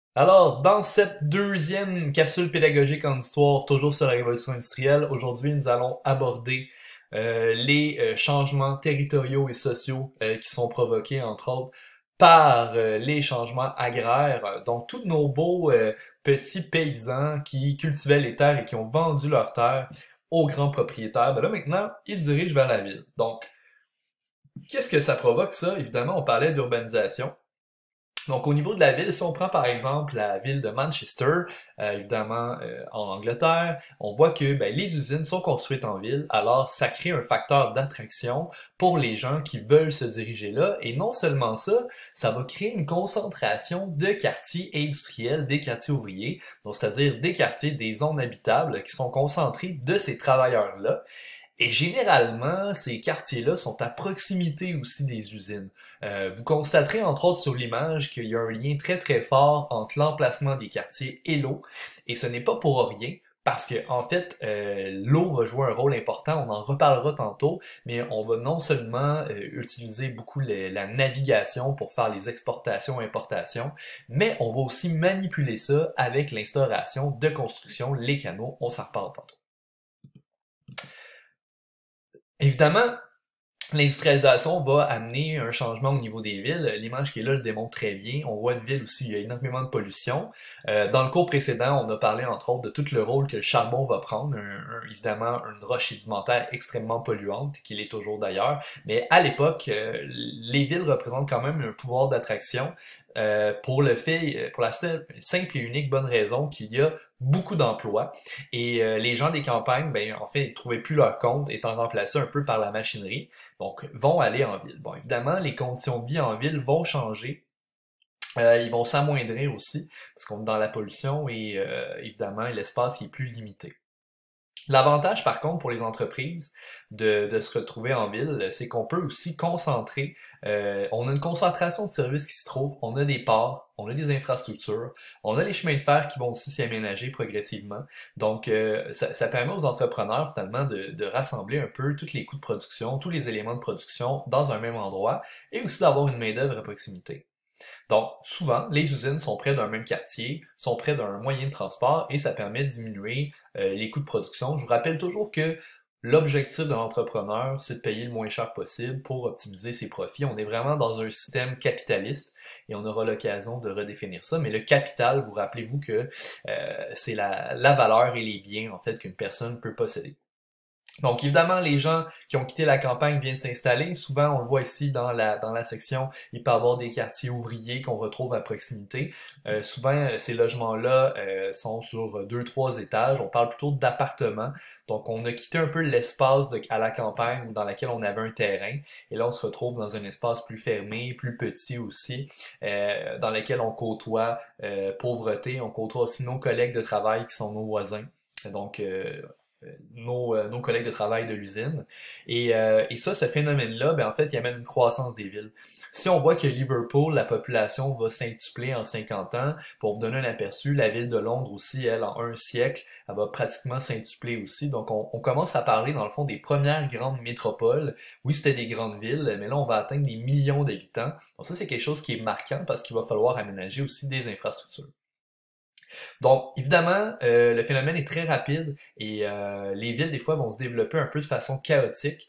Alors, dans cette deuxième capsule pédagogique en histoire, toujours sur la révolution industrielle, aujourd'hui nous allons aborder les changements territoriaux et sociaux qui sont provoqués, entre autres, par les changements agraires. Donc, tous nos beaux petits paysans qui cultivaient les terres et qui ont vendu leurs terres aux grands propriétaires, ben là maintenant, ils se dirigent vers la ville. Donc, qu'est-ce que ça provoque ça? Évidemment, on parlait d'urbanisation. Donc, au niveau de la ville, si on prend par exemple la ville de Manchester, évidemment en Angleterre, on voit que ben, les usines sont construites en ville, alors ça crée un facteur d'attraction pour les gens qui veulent se diriger là. Et non seulement ça, ça va créer une concentration de quartiers industriels, des quartiers ouvriers, donc c'est-à-dire des quartiers, des zones habitables qui sont concentrés de ces travailleurs-là. Et généralement, ces quartiers-là sont à proximité aussi des usines. Vous constaterez entre autres sur l'image qu'il y a un lien très très fort entre l'emplacement des quartiers et l'eau. Et ce n'est pas pour rien, parce que en fait, l'eau va jouer un rôle important, on en reparlera tantôt, mais on va non seulement utiliser beaucoup la navigation pour faire les exportations et importations, mais on va aussi manipuler ça avec l'instauration de construction, les canaux, on s'en reparle tantôt. Évidemment, l'industrialisation va amener un changement au niveau des villes. L'image qui est là le démontre très bien. On voit une ville aussi, il y a énormément de pollution. Dans le cours précédent, on a parlé entre autres de tout le rôle que le charbon va prendre. Évidemment, une roche sédimentaire extrêmement polluante, qu'il est toujours d'ailleurs. Mais à l'époque, les villes représentent quand même un pouvoir d'attraction pour le fait, pour la simple et unique bonne raison qu'il y a beaucoup d'emplois et les gens des campagnes, ben en fait, ils trouvaient plus leur compte étant remplacés un peu par la machinerie, donc vont aller en ville. Bon, évidemment, les conditions de vie en ville vont changer. Ils vont s'amoindrir aussi, parce qu'on est dans la pollution et évidemment, l'espace est plus limité. L'avantage, par contre, pour les entreprises de se retrouver en ville, c'est qu'on peut aussi concentrer, on a une concentration de services qui se trouvent, on a des ports, on a des infrastructures, on a les chemins de fer qui vont aussi s'y aménager progressivement. Donc, ça permet aux entrepreneurs, finalement, de rassembler un peu tous les coûts de production, tous les éléments de production dans un même endroit, et aussi d'avoir une main-d'œuvre à proximité. Donc, souvent, les usines sont près d'un même quartier, sont près d'un moyen de transport et ça permet de diminuer les coûts de production. Je vous rappelle toujours que l'objectif de l'entrepreneur, c'est de payer le moins cher possible pour optimiser ses profits. On est vraiment dans un système capitaliste et on aura l'occasion de redéfinir ça. Mais le capital, vous rappelez-vous que c'est la valeur et les biens en fait qu'une personne peut posséder. Donc évidemment, les gens qui ont quitté la campagne viennent s'installer. Souvent, on le voit ici dans la section, il peut y avoir des quartiers ouvriers qu'on retrouve à proximité. Souvent, ces logements-là sont sur deux, trois étages. On parle plutôt d'appartements. Donc on a quitté un peu l'espace à la campagne dans lequel on avait un terrain. Et là, on se retrouve dans un espace plus fermé, plus petit aussi, dans lequel on côtoie pauvreté. On côtoie aussi nos collègues de travail qui sont nos voisins. Donc, nos collègues de travail de l'usine. Et ça, ce phénomène-là, ben en fait, il amène une croissance des villes. Si on voit que Liverpool, la population va s'intupler en 50 ans, pour vous donner un aperçu, la ville de Londres aussi, elle, en un siècle, elle va pratiquement s'intupler aussi. Donc, on commence à parler, dans le fond, des premières grandes métropoles. Oui, c'était des grandes villes, mais là, on va atteindre des millions d'habitants. Donc ça, c'est quelque chose qui est marquant parce qu'il va falloir aménager aussi des infrastructures. Donc, évidemment, le phénomène est très rapide et les villes, des fois, vont se développer un peu de façon chaotique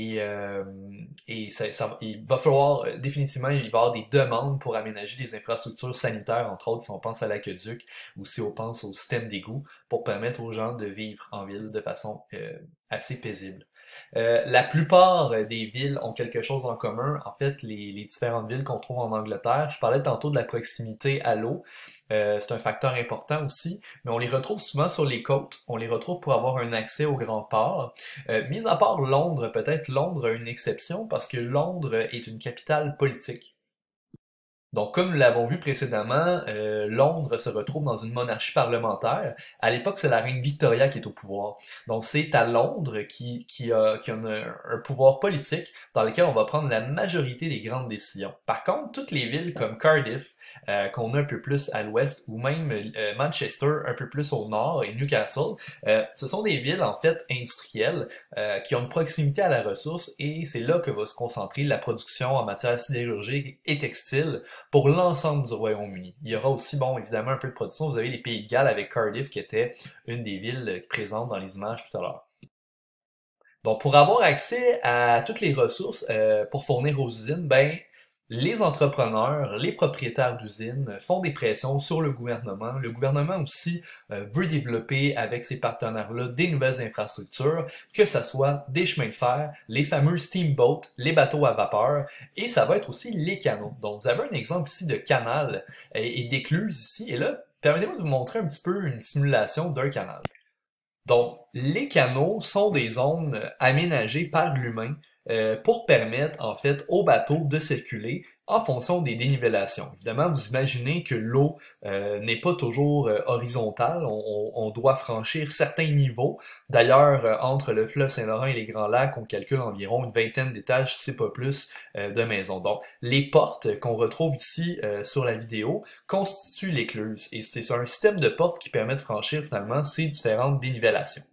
et il va falloir, définitivement, il va y avoir des demandes pour aménager des infrastructures sanitaires, entre autres, si on pense à l'aqueduc ou si on pense au système d'égout, pour permettre aux gens de vivre en ville de façon assez paisible. La plupart des villes ont quelque chose en commun. En fait, les différentes villes qu'on trouve en Angleterre, je parlais tantôt de la proximité à l'eau. C'est un facteur important aussi, mais on les retrouve souvent sur les côtes. On les retrouve pour avoir un accès aux grands ports. Mis à part Londres, peut-être Londres a une exception parce que Londres est une capitale politique. Donc, comme nous l'avons vu précédemment, Londres se retrouve dans une monarchie parlementaire. À l'époque, c'est la reine Victoria qui est au pouvoir. Donc, c'est à Londres qui a un pouvoir politique dans lequel on va prendre la majorité des grandes décisions. Par contre, toutes les villes comme Cardiff, qu'on a un peu plus à l'ouest, ou même Manchester, un peu plus au nord, et Newcastle, ce sont des villes, en fait, industrielles, qui ont une proximité à la ressource, et c'est là que va se concentrer la production en matière sidérurgique et textile. pour l'ensemble du Royaume-Uni. Il y aura aussi, bon, évidemment, un peu de production. Vous avez les Pays de Galles avec Cardiff, qui était une des villes présentes dans les images tout à l'heure. Donc, pour avoir accès à toutes les ressources pour fournir aux usines, ben, les entrepreneurs, les propriétaires d'usines font des pressions sur le gouvernement. Le gouvernement aussi veut développer avec ses partenaires-là des nouvelles infrastructures, que ce soit des chemins de fer, les fameux steamboats, les bateaux à vapeur, et ça va être aussi les canaux. Donc, vous avez un exemple ici de canal et d'écluse ici, et là, permettez-moi de vous montrer un petit peu une simulation d'un canal. Donc, les canaux sont des zones aménagées par l'humain pour permettre en fait aux bateaux de circuler en fonction des dénivellations. Évidemment, vous imaginez que l'eau n'est pas toujours horizontale, on doit franchir certains niveaux. D'ailleurs, entre le fleuve Saint-Laurent et les Grands Lacs, on calcule environ une vingtaine d'étages, si c'est pas plus, de maisons. Donc, les portes qu'on retrouve ici sur la vidéo constituent l'écluse et c'est un système de portes qui permet de franchir finalement ces différentes dénivellations.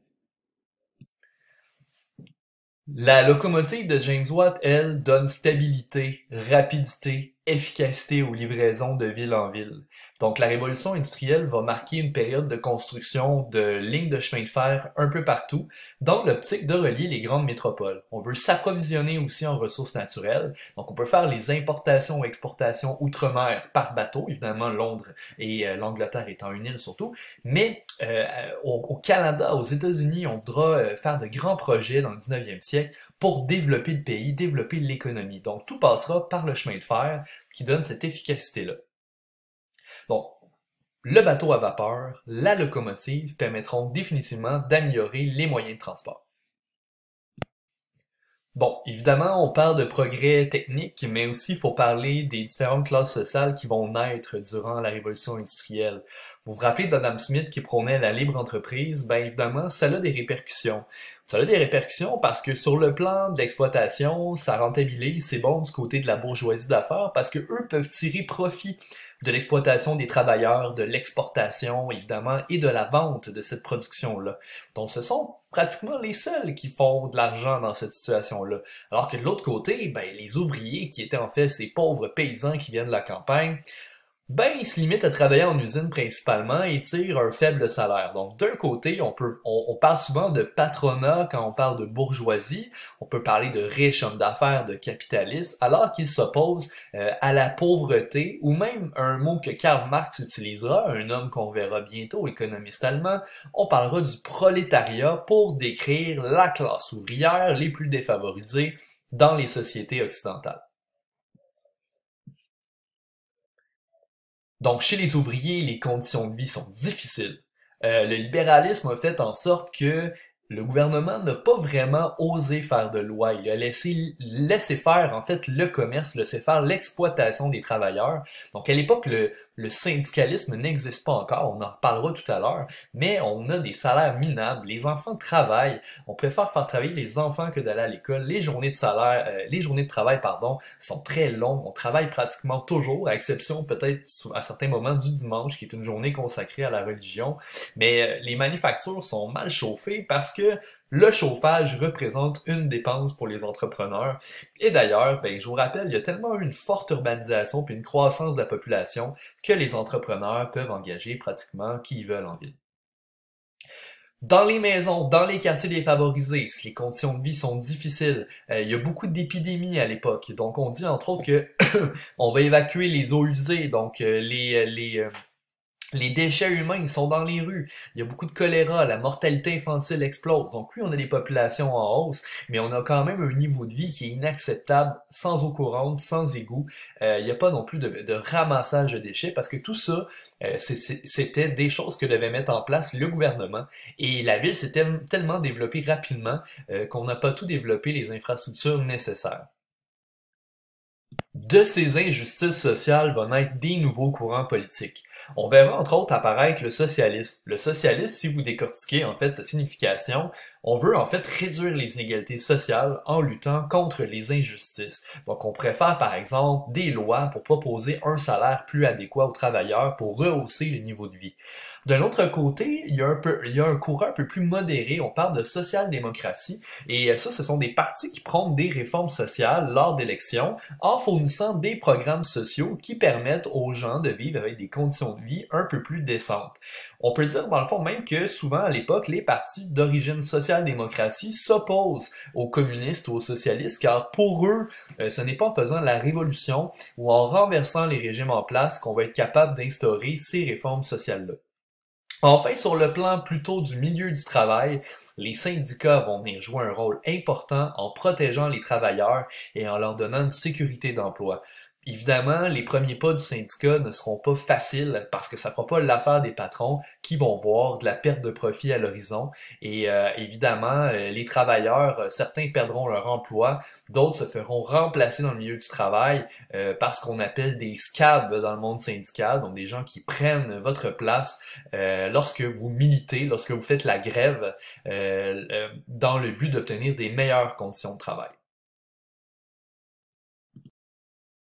La locomotive de James Watt, elle, donne stabilité, rapidité, efficacité aux livraisons de ville en ville. Donc la révolution industrielle va marquer une période de construction de lignes de chemin de fer un peu partout, dans l'optique de relier les grandes métropoles. On veut s'approvisionner aussi en ressources naturelles, donc on peut faire les importations ou exportations outre-mer par bateau, évidemment Londres et l'Angleterre étant une île surtout, mais au Canada, aux États-Unis, on voudra faire de grands projets dans le 19e siècle pour développer le pays, développer l'économie. Donc tout passera par le chemin de fer qui donne cette efficacité-là. Donc, le bateau à vapeur, la locomotive permettront définitivement d'améliorer les moyens de transport. Bon, évidemment, on parle de progrès technique, mais aussi il faut parler des différentes classes sociales qui vont naître durant la révolution industrielle. Vous vous rappelez d'Adam Smith qui prônait la libre entreprise? Ben évidemment, ça a des répercussions. Ça a des répercussions parce que sur le plan de l'exploitation, ça rentabilise, c'est bon du côté de la bourgeoisie d'affaires parce que eux peuvent tirer profit de l'exploitation des travailleurs, de l'exportation évidemment et de la vente de cette production-là. Donc ce sont pratiquement les seuls qui font de l'argent dans cette situation-là. Alors que de l'autre côté, ben les ouvriers qui étaient en fait ces pauvres paysans qui viennent de la campagne, ben, ils se limitent à travailler en usine principalement et tirent un faible salaire. Donc, d'un côté, on parle souvent de patronat quand on parle de bourgeoisie. On peut parler de riches hommes d'affaires, de capitalistes, alors qu'ils s'opposent à la pauvreté ou même un mot que Karl Marx utilisera, un homme qu'on verra bientôt, économiste allemand. On parlera du prolétariat pour décrire la classe ouvrière les plus défavorisées dans les sociétés occidentales. Donc, chez les ouvriers, les conditions de vie sont difficiles. Le libéralisme a fait en sorte que le gouvernement n'a pas vraiment osé faire de loi. Il a laissé faire, en fait, le commerce, laissé faire l'exploitation des travailleurs. Donc, à l'époque, le syndicalisme n'existe pas encore, on en reparlera tout à l'heure, mais on a des salaires minables. Les enfants travaillent. On préfère faire travailler les enfants que d'aller à l'école. Les journées de travail, pardon, sont très longues. On travaille pratiquement toujours, à exception peut-être à certains moments du dimanche, qui est une journée consacrée à la religion. Mais les manufactures sont mal chauffées parce que le chauffage représente une dépense pour les entrepreneurs. Et d'ailleurs, ben, je vous rappelle, il y a tellement une forte urbanisation puis une croissance de la population que les entrepreneurs peuvent engager pratiquement qui ils veulent en ville. Dans les maisons, dans les quartiers défavorisés, si les conditions de vie sont difficiles, il y a beaucoup d'épidémies à l'époque. Donc on dit entre autres que on va évacuer les eaux usées, donc les déchets humains, ils sont dans les rues. Il y a beaucoup de choléra, la mortalité infantile explose. Donc oui, on a des populations en hausse, mais on a quand même un niveau de vie qui est inacceptable, sans eau courante, sans égout. Il n'y a pas non plus de ramassage de déchets, parce que tout ça, c'était des choses que devait mettre en place le gouvernement. Et la ville s'est tellement développée rapidement qu'on n'a pas tout développé les infrastructures nécessaires. De ces injustices sociales vont naître des nouveaux courants politiques. On verra entre autres apparaître le socialisme. Le socialisme, si vous décortiquez en fait sa signification, on veut en fait réduire les inégalités sociales en luttant contre les injustices. Donc on préfère par exemple des lois pour proposer un salaire plus adéquat aux travailleurs pour rehausser le niveau de vie. D'un autre côté, il y a un courant un peu plus modéré, on parle de social-démocratie, et ça, ce sont des partis qui prônent des réformes sociales lors d'élections en fournissant fournissant des programmes sociaux qui permettent aux gens de vivre avec des conditions de vie un peu plus décentes. On peut dire dans le fond même que souvent à l'époque, les partis d'origine social-démocratie s'opposent aux communistes ou aux socialistes car pour eux, ce n'est pas en faisant la révolution ou en renversant les régimes en place qu'on va être capable d'instaurer ces réformes sociales-là. Enfin, sur le plan plutôt du milieu du travail, les syndicats vont venir jouer un rôle important en protégeant les travailleurs et en leur donnant une sécurité d'emploi. Évidemment, les premiers pas du syndicat ne seront pas faciles parce que ça fera pas l'affaire des patrons qui vont voir de la perte de profit à l'horizon. Et évidemment, les travailleurs, certains perdront leur emploi, d'autres se feront remplacer dans le milieu du travail par ce qu'on appelle des scabs dans le monde syndical, donc des gens qui prennent votre place lorsque vous militez, lorsque vous faites la grève dans le but d'obtenir des meilleures conditions de travail.